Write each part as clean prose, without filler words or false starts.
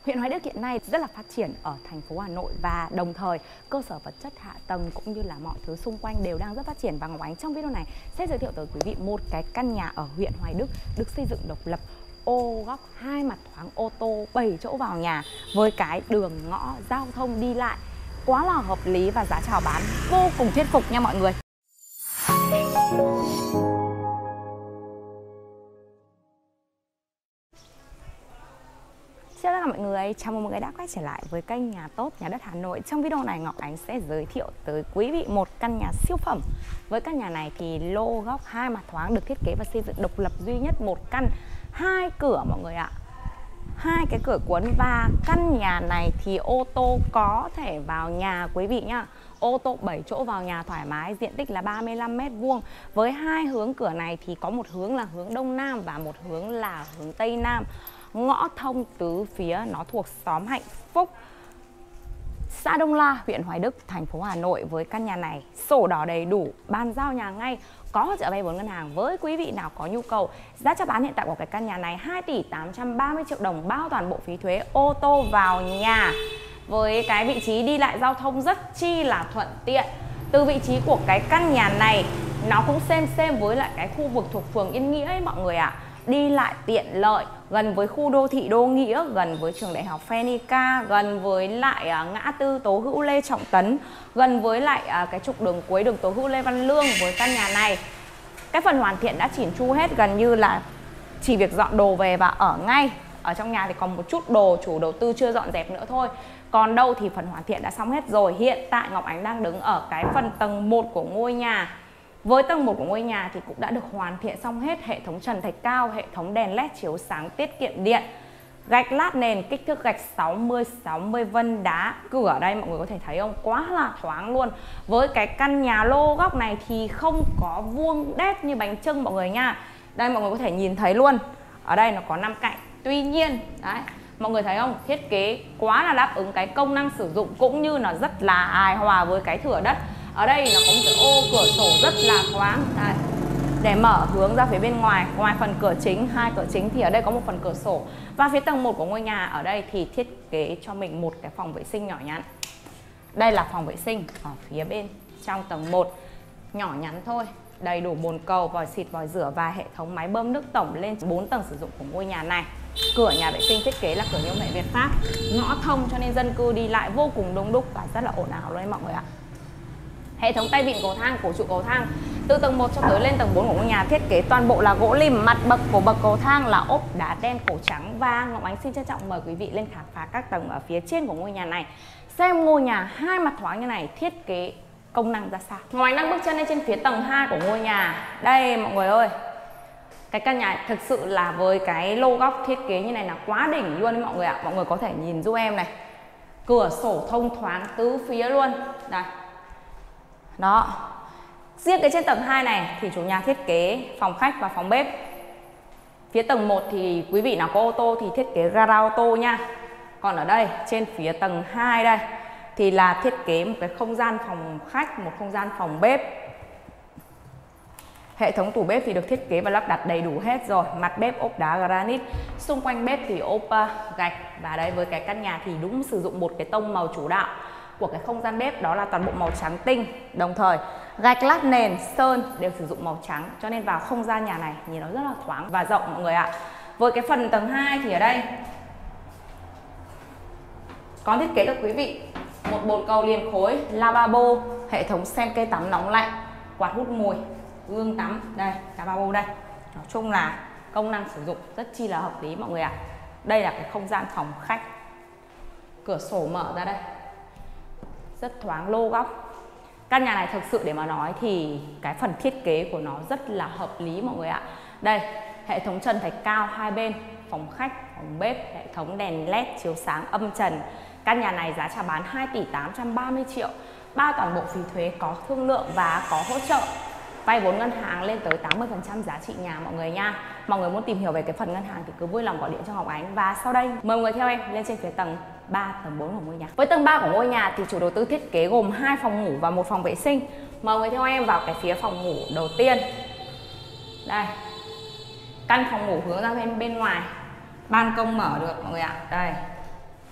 Huyện Hoài Đức hiện nay rất là phát triển ở thành phố Hà Nội và đồng thời cơ sở vật chất hạ tầng cũng như là mọi thứ xung quanh đều đang rất phát triển. Và Ngọc Ánh trong video này sẽ giới thiệu tới quý vị một cái căn nhà ở huyện Hoài Đức được xây dựng độc lập, ô góc 2 mặt thoáng, ô tô 7 chỗ vào nhà với cái đường ngõ giao thông đi lại quá là hợp lý và giá chào bán vô cùng thuyết phục nha mọi người. Xin chào mọi người, chào mừng mọi người đã quay trở lại với kênh Nhà Tốt Nhà Đất Hà Nội. Trong video này Ngọc Ánh sẽ giới thiệu tới quý vị một căn nhà siêu phẩm. Với căn nhà này thì lô góc 2 mặt thoáng, được thiết kế và xây dựng độc lập duy nhất một căn, 2 cửa mọi người ạ. 2 cái cửa cuốn và căn nhà này thì ô tô có thể vào nhà quý vị nhá. Ô tô 7 chỗ vào nhà thoải mái, diện tích là 35 m². Với 2 hướng cửa này thì có một hướng là hướng Đông Nam và một hướng là hướng Tây Nam. Ngõ thông tứ phía, nó thuộc xóm Hạnh Phúc, xã Đông La, huyện Hoài Đức, thành phố Hà Nội. Với căn nhà này sổ đỏ đầy đủ, bàn giao nhà ngay, có hỗ trợ vay vốn ngân hàng với quý vị nào có nhu cầu. Giá chào bán hiện tại của cái căn nhà này 2 tỷ 830 triệu đồng, bao toàn bộ phí thuế, ô tô vào nhà. Với cái vị trí đi lại giao thông rất chi là thuận tiện. Từ vị trí của cái căn nhà này nó cũng xem với lại cái khu vực thuộc phường Yên Nghĩa ấy mọi người ạ. Đi lại tiện lợi, gần với khu đô thị Đô Nghĩa, gần với trường đại học Phenica, gần với lại ngã tư Tố Hữu Lê Trọng Tấn, gần với lại cái trục đường cuối đường Tố Hữu Lê Văn Lương. Với căn nhà này cái phần hoàn thiện đã chỉn chu hết, gần như là chỉ việc dọn đồ về và ở ngay. Ở trong nhà thì còn một chút đồ chủ đầu tư chưa dọn dẹp nữa thôi, còn đâu thì phần hoàn thiện đã xong hết rồi. Hiện tại Ngọc Ánh đang đứng ở cái phần tầng 1 của ngôi nhà. Với tầng 1 của ngôi nhà thì cũng đã được hoàn thiện xong hết hệ thống trần thạch cao, hệ thống đèn led chiếu sáng tiết kiệm điện, gạch lát nền, kích thước gạch 60 vân đá. Cửa ở đây mọi người có thể thấy không, quá là thoáng luôn. Với cái căn nhà lô góc này thì không có vuông đét như bánh chưng mọi người nha. Đây mọi người có thể nhìn thấy luôn, ở đây nó có 5 cạnh. Tuy nhiên đấy, mọi người thấy không, thiết kế quá là đáp ứng cái công năng sử dụng cũng như nó rất là hài hòa với cái thửa đất. Ở đây nó có một cái ô cửa sổ rất là thoáng đây, để mở hướng ra phía bên ngoài. Ngoài phần cửa chính, 2 cửa chính thì ở đây có một phần cửa sổ. Và phía tầng 1 của ngôi nhà ở đây thì thiết kế cho mình một cái phòng vệ sinh nhỏ nhắn. Đây là phòng vệ sinh ở phía bên trong tầng 1, nhỏ nhắn thôi, đầy đủ bồn cầu, vòi xịt, vòi rửa và hệ thống máy bơm nước tổng lên 4 tầng sử dụng của ngôi nhà này. Cửa nhà vệ sinh thiết kế là cửa nhôm hệ Việt Pháp, ngõ thông cho nên dân cư đi lại vô cùng đông đúc và rất là ồn ào luôn đấy mọi người ạ. Hệ thống tay vịn cầu thang, cổ trụ cầu thang từ tầng 1 cho tới lên tầng 4 của ngôi nhà thiết kế toàn bộ là gỗ lim. Mặt bậc của bậc cầu thang là ốp đá đen cổ trắng. Và Ngọc Ánh xin trân trọng mời quý vị lên khám phá các tầng ở phía trên của ngôi nhà này, xem ngôi nhà 2 mặt thoáng như này thiết kế công năng ra sao. Ngọc Ánh đang bước chân lên trên phía tầng 2 của ngôi nhà. Đây mọi người ơi, cái căn nhà thực sự là với cái lô góc thiết kế như này là quá đỉnh luôn đấy mọi người ạ. Mọi người có thể nhìn giúp em này, cửa sổ thông thoáng tứ phía luôn đây. Đó. Riêng cái trên tầng 2 này thì chủ nhà thiết kế phòng khách và phòng bếp. Phía tầng 1 thì quý vị nào có ô tô thì thiết kế gara ô tô nha. Còn ở đây trên phía tầng 2 đây thì là thiết kế một cái không gian phòng khách, một không gian phòng bếp. Hệ thống tủ bếp thì được thiết kế và lắp đặt đầy đủ hết rồi. Mặt bếp ốp đá granite, xung quanh bếp thì ốp gạch. Và đây với cái căn nhà thì đúng sử dụng một cái tông màu chủ đạo của cái không gian bếp, đó là toàn bộ màu trắng tinh. Đồng thời gạch lát nền, sơn đều sử dụng màu trắng, cho nên vào không gian nhà này nhìn nó rất là thoáng và rộng mọi người ạ. Với cái phần tầng 2 thì ở đây có thiết kế cho quý vị một bồn cầu liền khối, lavabo, hệ thống sen cây tắm nóng lạnh, quạt hút mùi, gương tắm, đây lavabo đây. Nói chung là công năng sử dụng rất chi là hợp lý mọi người ạ. Đây là cái không gian phòng khách, cửa sổ mở ra đây, rất thoáng lô góc. Căn nhà này thực sự để mà nói thì cái phần thiết kế của nó rất là hợp lý mọi người ạ. Đây, hệ thống trần thạch cao hai bên, phòng khách, phòng bếp, hệ thống đèn led chiếu sáng âm trần. Căn nhà này giá chào bán 2 tỷ 830 triệu, bao toàn bộ phí thuế, có thương lượng và có hỗ trợ vay vốn ngân hàng lên tới 80% giá trị nhà mọi người nha. Mọi người muốn tìm hiểu về cái phần ngân hàng thì cứ vui lòng gọi điện cho Ngọc Ánh. Và sau đây mời mọi người theo em lên trên phía tầng 3, tầng 4 của ngôi nhà. Với tầng 3 của ngôi nhà thì chủ đầu tư thiết kế gồm 2 phòng ngủ và 1 phòng vệ sinh. Mời mọi người theo em vào cái phía phòng ngủ đầu tiên. Đây, căn phòng ngủ hướng ra bên ngoài, ban công mở được mọi người ạ. Đây,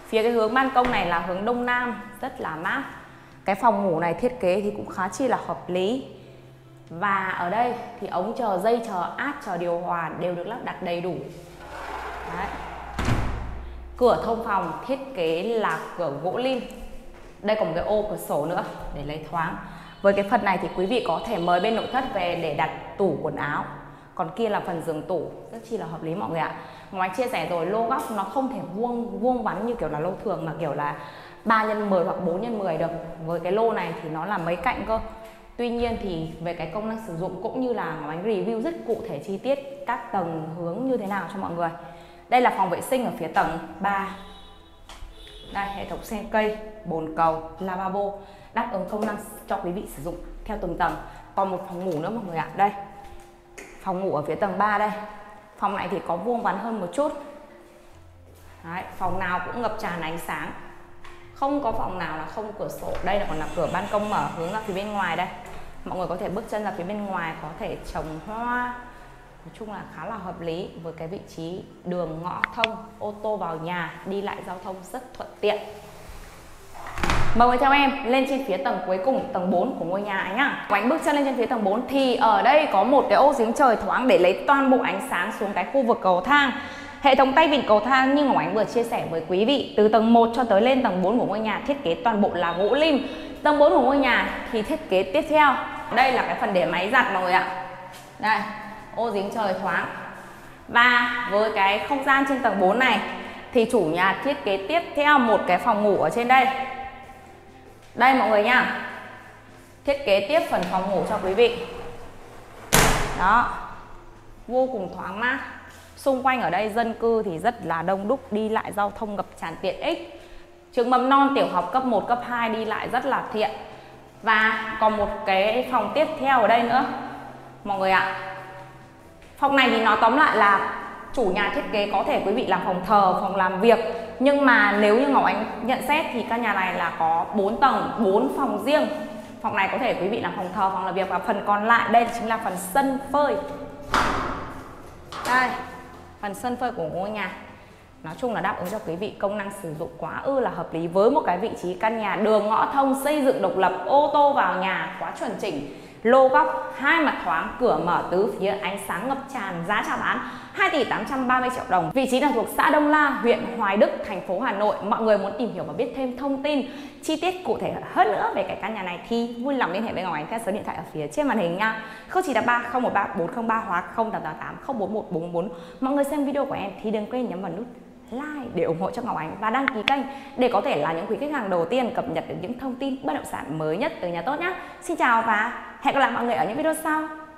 Phía cái hướng ban công này là hướng đông nam, rất là mát. Cái phòng ngủ này thiết kế thì cũng khá chi là hợp lý. Và ở đây thì ống chờ dây, chờ át, chờ điều hòa đều được lắp đặt đầy đủ. Đấy. Cửa thông phòng thiết kế là cửa gỗ lim. Đây còn một cái ô cửa sổ nữa để lấy thoáng. Với cái phần này thì quý vị có thể mời bên nội thất về để đặt tủ quần áo. Còn kia là phần giường tủ, rất chi là hợp lý mọi người ạ. Ngoài chia sẻ rồi, lô góc nó không thể vuông vắn như kiểu là lô thường, mà kiểu là 3x10 hoặc 4x10 được. Với cái lô này thì nó là mấy cạnh cơ. Tuy nhiên thì về cái công năng sử dụng cũng như là Ngọc Ánh review rất cụ thể chi tiết các tầng hướng như thế nào cho mọi người. Đây là phòng vệ sinh ở phía tầng 3. Đây, hệ thống sen cây, bồn cầu, lavabo, đáp ứng công năng cho quý vị sử dụng theo từng tầng. Còn một phòng ngủ nữa mọi người ạ. Đây, phòng ngủ ở phía tầng 3 đây. Phòng này thì có vuông vắn hơn một chút. Đấy, phòng nào cũng ngập tràn ánh sáng, không có phòng nào là không cửa sổ. Đây là còn là cửa ban công mở hướng ra phía bên ngoài đây. Mọi người có thể bước chân ra phía bên ngoài, có thể trồng hoa. Nói chung là khá là hợp lý. Với cái vị trí đường ngõ thông, ô tô vào nhà, đi lại giao thông rất thuận tiện. Mời người theo em lên trên phía tầng cuối cùng, tầng 4 của ngôi nhà nhá. Ánh bước chân lên trên phía tầng 4 thì ở đây có một cái ô giếng trời thoáng để lấy toàn bộ ánh sáng xuống cái khu vực cầu thang. Hệ thống tay vịn cầu thang như Ngọc Ánh vừa chia sẻ với quý vị, từ tầng 1 cho tới lên tầng 4 của ngôi nhà thiết kế toàn bộ là gỗ lim. Tầng 4 của ngôi nhà thì thiết kế tiếp theo. Đây là cái phần để máy giặt mọi người ạ. Đây, ô giếng trời thoáng. Và với cái không gian trên tầng 4 này thì chủ nhà thiết kế tiếp theo một cái phòng ngủ ở trên đây. Đây mọi người nha. Thiết kế tiếp phần phòng ngủ cho quý vị. Đó. Vô cùng thoáng mát. Xung quanh ở đây dân cư thì rất là đông đúc, đi lại giao thông ngập tràn tiện ích. Trường mầm non tiểu học cấp 1, cấp 2 đi lại rất là tiện. Và còn một cái phòng tiếp theo ở đây nữa mọi người ạ. Phòng này thì nói tóm lại là chủ nhà thiết kế có thể quý vị làm phòng thờ, phòng làm việc. Nhưng mà nếu như Ngọc Ánh nhận xét thì căn nhà này là có 4 tầng, 4 phòng riêng. Phòng này có thể quý vị làm phòng thờ, phòng làm việc. Và phần còn lại đây chính là phần sân phơi. Đây, phần sân phơi của ngôi nhà. Nói chung là đáp ứng cho quý vị công năng sử dụng quá ư là hợp lý. Với một cái vị trí căn nhà đường ngõ thông, xây dựng độc lập, ô tô vào nhà quá chuẩn chỉnh. Lô góc, hai mặt thoáng, cửa mở tứ phía, ánh sáng ngập tràn. Giá chào bán 2 tỷ 830 triệu đồng. Vị trí là thuộc xã Đông La, huyện Hoài Đức, thành phố Hà Nội. Mọi người muốn tìm hiểu và biết thêm thông tin chi tiết cụ thể hơn nữa về cái căn nhà này thì vui lòng liên hệ với Ngọc Ánh theo số điện thoại ở phía trên màn hình nha. 0983 013 403 hoặc 0888 041 444. Mọi người xem video của em thì đừng quên nhấn vào nút like để ủng hộ cho Ngọc Ánh và đăng ký kênh để có thể là những quý khách hàng đầu tiên cập nhật được những thông tin bất động sản mới nhất từ nhà tốt nhé. Xin chào và hẹn gặp lại mọi người ở những video sau.